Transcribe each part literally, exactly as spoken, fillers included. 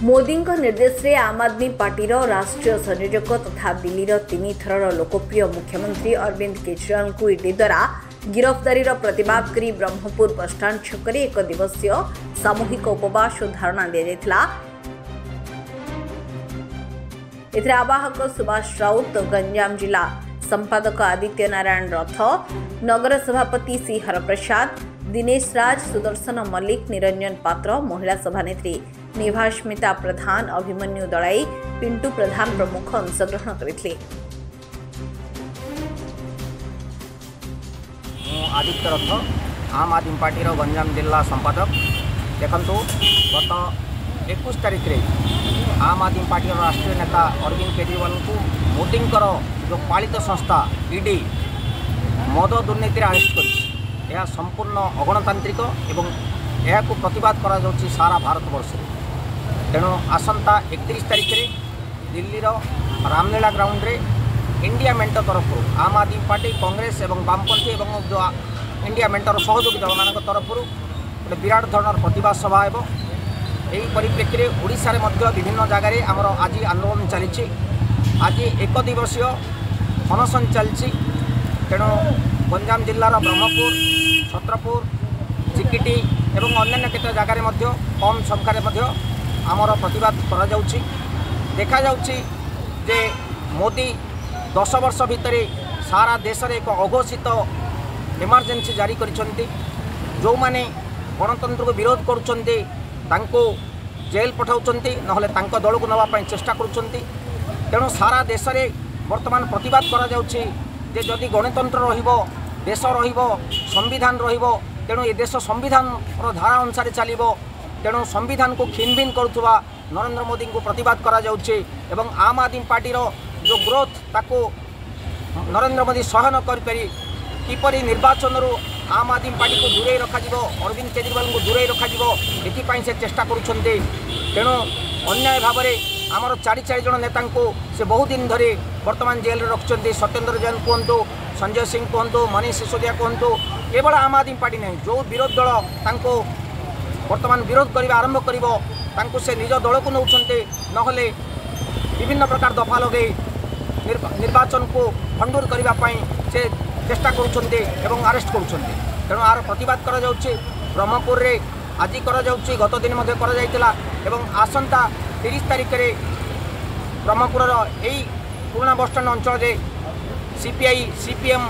मोदी निर्देश रे आम आदमी पार्टी राष्ट्रीय संयोजक तथा दिल्ली तीन थर लोकप्रिय मुख्यमंत्री अरविंद केजरीवाल को ईडी द्वारा गिरफ्तारी प्रतिवाद करी ब्रह्मपुर बसस्टाण्ड छकरे एक दिवसीय सामूहिक उपवास और धारणा दिया। एथिरे आवाहक सुभाष राउत, गंजाम जिला संपादक आदित्य नारायण रथ, नगर सभापति सी हरप्रसाद, दिनेश राज, सुदर्शन मल्लिक, निरंजन पात्र, महिला सभानेत्री निभास्मिता प्रधान, अभिमन्यु दलाई, पिंटू प्रधान प्रमुख अंशग्रहण करथिले। आदित्य रथ, आम आदमी पार्टी गंजाम जिला संपादक। देखंतु गत इक्कीस तारीख रे आम आदमी पार्टी राष्ट्रीय नेता अरविंद केजरीवाल को मोदी जो पालित संस्था ईडी मद दुर्नीति अरेस्ट कर यह संपूर्ण अगणतांत्रिक एवं यह प्रतिवाद करा जाउछि सारा भारत वर्ष। तेणु आसंता इकतीस तारीख रे दिल्ली रामलीला ग्राउंड रे इंडिया मेंट तरफ आम आदमी पार्टी, कांग्रेस एवं वामपंथी एवं जो इंडिया मेंटर सहयोगी दल मान तरफ गोटे विराट धरण प्रतिवाद सभा है। यही परिप्रेक्षी में ओडिशा रे मध्य विभिन्न जगार आमर आज आंदोलन चली। आज एक दिवसीय अनशन चलती। तेणु गंजाम जिलार ब्रह्मपुर, छत्रपुर, चिकिटी एवं अन्य केत जगार कम संख्यार आमर प्रतिवाद करा जाउछि। देखा जाउछि जे मोदी दस वर्ष भितर सारा देश में एक अघोषित इमरजेंसी जारी करिसेंती। जो माने गणतंत्र को विरोध करुछंती तांको जेल पठाउछंती, नहले तांको दल को नवा पई चेष्टा करुछंती। तेणु सारा देश में वर्तमान प्रतिवाद करा जाउछि जे जदि गणतंत्र रहिबो, देश रहिबो, संविधान रहिबो, तेणु ये देश संविधान धारा अनुसार चलिबो। तेणु संविधान को खिनभिन करुवा नरेंद्र मोदी को प्रतिवाद करा जाउछि एवं आम आदमी पार्टी जो ग्रोथ ताको नरेंद्र मोदी सहन करि किपरि निर्वाचन रो आम आदमी पार्टी को दूरे रखा जिवो, अरविंद केजरीवाल को दूरे रखा जिवो, एथिपाई से चेष्टा करुछंती। तेणु अन्याय भाव में आमर चारि चारि जन नेता को से बहुत दिन धरी वर्तमान जेल रे रखुछंती। सत्येंद्र जैन कहतु, संजय सिंह कहतु, मनीष सिसोदिया कहतु, केवल आम आदमी पार्टी नहीं जो विरोध दल तांको वर्तमान विरोध करने आरंभ करिवो तांको से निज दल को नौछंती, नहले विभिन्न प्रकार दफा लगे निर्वाचन को भंडूर करने से चेष्टा करुछंती एवं अरेस्ट करुछंती। तेणु आर प्रतिवाद करा जाउछि। ब्रह्मपुर रे आज करा जाउछि, गत दिन मध्ये करा जाइतिला एवं आसंता तीस तारीख रे ब्रह्मपुर यही पुराना बसस्टाण्ड अंचल रे सीपीआई, सीपीएम,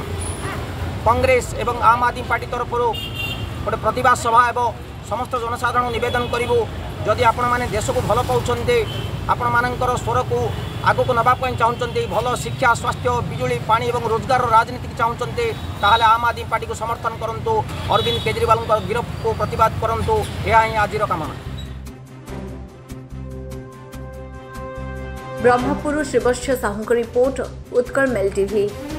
कांग्रेस एवं आम आदमी पार्टी तरफ गोटे प्रतिवाद सभा एवं समस्त जनसाधारण निवेदन करूँ जदि आपण मैंने देश को भल पाँच आपण मानकर स्वर को आगक नापी चाहते, भल शिक्षा, स्वास्थ्य, बिजुली, पानी और रोजगार राजनीति चाहते, ताहले आम आदमी पार्टी को समर्थन करंतु, अरविंद केजरीवाल गिरफ को प्रतिवाद करंतु। यह ही आज कामना। Brahmapur Shrivatsa Sahu report, Utkal Mail TV.